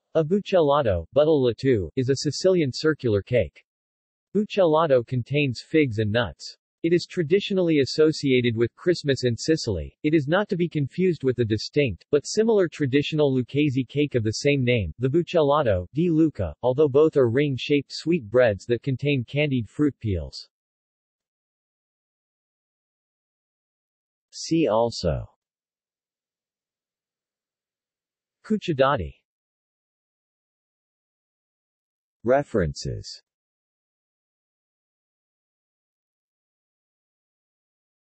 A buccellato, buccellato, is a Sicilian circular cake. Buccellato contains figs and nuts. It is traditionally associated with Christmas in Sicily. It is not to be confused with the distinct, but similar traditional Lucchese cake of the same name, the Buccellato di Lucca, although both are ring-shaped sweet breads that contain candied fruit peels. See also: Cucciadati. References